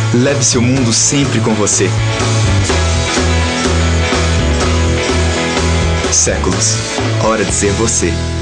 Leve seu mundo sempre com você. Séculos. Hora de ser você.